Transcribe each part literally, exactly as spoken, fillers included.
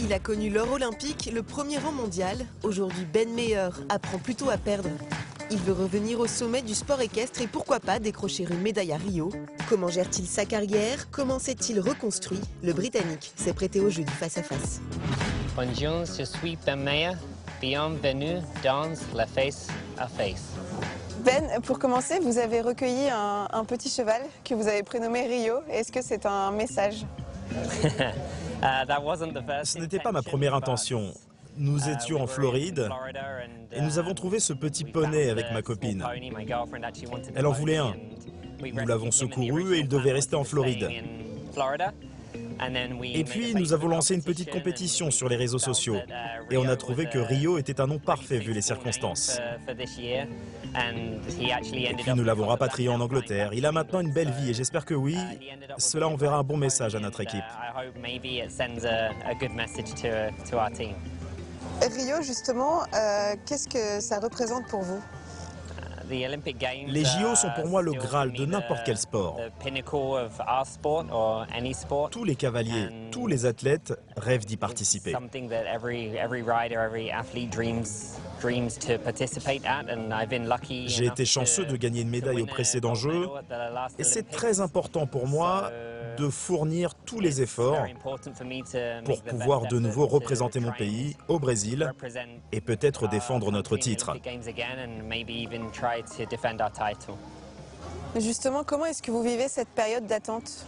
Il a connu l'or olympique, le premier rang mondial. Aujourd'hui, Ben Meyer apprend plutôt à perdre. Il veut revenir au sommet du sport équestre et pourquoi pas décrocher une médaille à Rio. Comment gère-t-il sa carrière? Comment s'est-il reconstruit? Le Britannique s'est prêté au jeu du face-à-face. Bonjour, je suis Ben Meyer. Bienvenue dans la face à face. Ben, pour commencer, vous avez recueilli un, un petit cheval que vous avez prénommé Rio. Est-ce que c'est un message? Ce n'était pas ma première intention. Nous étions en Floride et nous avons trouvé ce petit poney avec ma copine. Elle en voulait un. Nous l'avons secouru et il devait rester en Floride. Et puis nous avons lancé une petite compétition sur les réseaux sociaux et on a trouvé que Rio était un nom parfait vu les circonstances. Et puis nous l'avons rapatrié en Angleterre. Il a maintenant une belle vie et j'espère que oui, cela enverra un bon message à notre équipe. Rio, justement, euh, qu'est-ce que ça représente pour vous? Les J O sont pour moi le Graal de n'importe quel sport. Tous les cavaliers, tous les athlètes rêvent d'y participer. J'ai été chanceux de gagner une médaille au précédent jeu et c'est très important pour moi de fournir tous les efforts pour pouvoir de nouveau représenter mon pays au Brésil et peut-être défendre notre titre. Justement, comment est-ce que vous vivez cette période d'attente?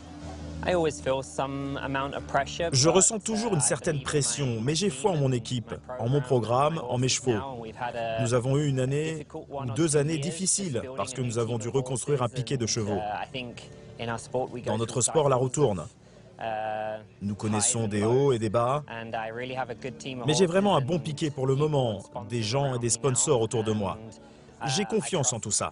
Je ressens toujours une certaine pression, mais j'ai foi en mon équipe, en mon programme, en mes chevaux. Nous avons eu une année ou deux années difficiles parce que nous avons dû reconstruire un piquet de chevaux. Dans notre sport, la roue tourne. Nous connaissons des hauts et des bas, mais j'ai vraiment un bon piquet pour le moment, des gens et des sponsors autour de moi. J'ai confiance en tout ça.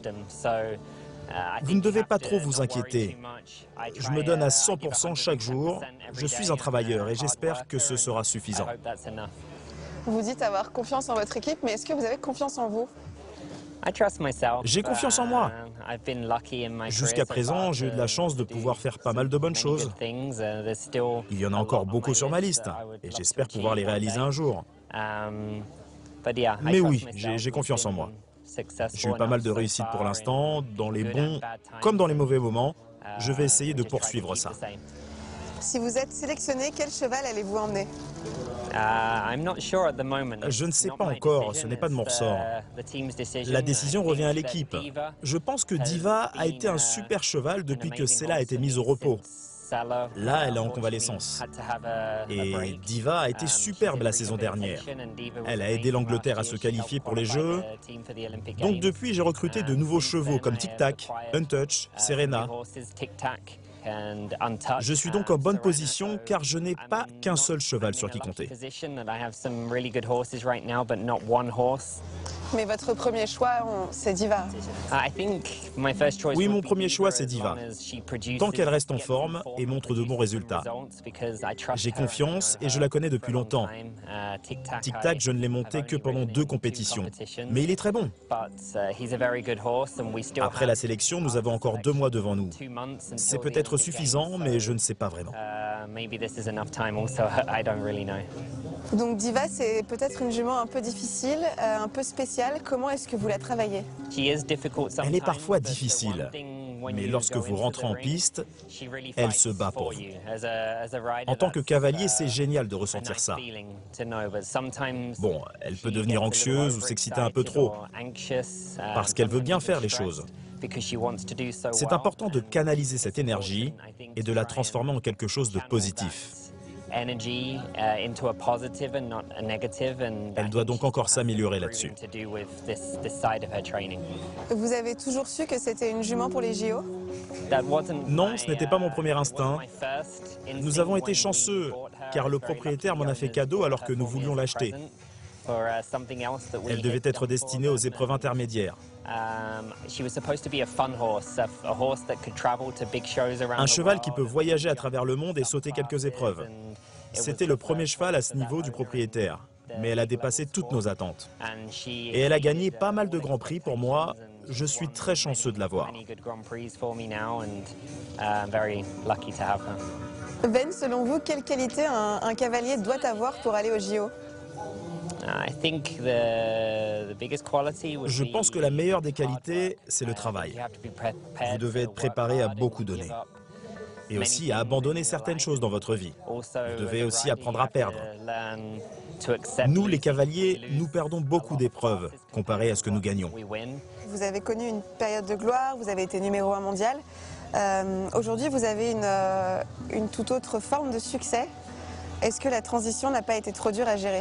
Vous ne devez pas trop vous inquiéter. Je me donne à cent pour cent chaque jour. Je suis un travailleur et j'espère que ce sera suffisant. Vous dites avoir confiance en votre équipe, mais est-ce que vous avez confiance en vous? J'ai confiance en moi. Jusqu'à présent, j'ai eu de la chance de pouvoir faire pas mal de bonnes choses. Il y en a encore beaucoup sur ma liste et j'espère pouvoir les réaliser un jour. Mais oui, j'ai confiance en moi. J'ai eu pas mal de réussites pour l'instant, dans les bons comme dans les mauvais moments. Je vais essayer de poursuivre ça. Si vous êtes sélectionné, quel cheval allez-vous emmener? Je ne sais pas encore, ce n'est pas de mon ressort. La décision revient à l'équipe. Je pense que Diva a été un super cheval depuis que Sella a été mise au repos. Là, elle est en convalescence. Et Diva a été superbe la saison dernière. Elle a aidé l'Angleterre à se qualifier pour les Jeux. Donc depuis, j'ai recruté de nouveaux chevaux comme Tic Tac, Untouch, Serena. Je suis donc en bonne position car je n'ai pas qu'un seul cheval sur qui compter. Mais votre premier choix, c'est Diva. Oui, mon premier choix, c'est Diva. Tant qu'elle reste en forme et montre de bons résultats. J'ai confiance et je la connais depuis longtemps. Tic Tac, je ne l'ai monté que pendant deux compétitions. Mais il est très bon. Après la sélection, nous avons encore deux mois devant nous. C'est peut-être suffisant, mais je ne sais pas vraiment. Donc Diva, c'est peut-être une jument un peu difficile, euh, un peu spéciale. Comment est-ce que vous la travaillez? Elle est parfois difficile, mais lorsque vous rentrez en piste, elle se bat pour vous. En tant que cavalier, c'est génial de ressentir ça. Bon, elle peut devenir anxieuse ou s'exciter un peu trop, parce qu'elle veut bien faire les choses. C'est important de canaliser cette énergie et de la transformer en quelque chose de positif. Elle doit donc encore s'améliorer là-dessus. Vous avez toujours su que c'était une jument pour les J O? Non, ce n'était pas mon premier instinct. Nous avons été chanceux, car le propriétaire m'en a fait cadeau alors que nous voulions l'acheter. Elle devait être destinée aux épreuves intermédiaires. Un cheval qui peut voyager à travers le monde et sauter quelques épreuves. C'était le premier cheval à ce niveau du propriétaire, mais elle a dépassé toutes nos attentes. Et elle a gagné pas mal de grands prix pour moi. Je suis très chanceux de l'avoir. Ben, selon vous, quelle qualité un, un cavalier doit avoir pour aller au J O? Je pense que la meilleure des qualités, c'est le travail. Vous devez être préparé à beaucoup donner. Et aussi à abandonner certaines choses dans votre vie. Vous devez aussi apprendre à perdre. Nous, les cavaliers, nous perdons beaucoup d'épreuves comparé à ce que nous gagnons. Vous avez connu une période de gloire, vous avez été numéro un mondial. Euh, Aujourd'hui, vous avez une, euh, une toute autre forme de succès. Est-ce que la transition n'a pas été trop dure à gérer?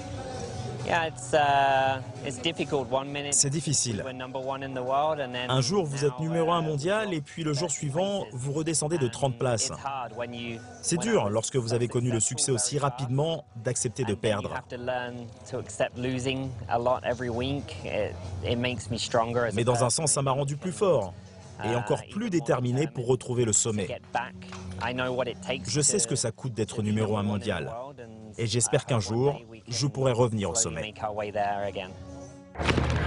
C'est difficile. Un jour, vous êtes numéro un mondial et puis le jour suivant, vous redescendez de trente places. C'est dur, lorsque vous avez connu le succès aussi rapidement, d'accepter de perdre. Mais dans un sens, ça m'a rendu plus fort et encore plus déterminé pour retrouver le sommet. Je sais ce que ça coûte d'être numéro un mondial et j'espère qu'un jour, je pourrai revenir au sommet.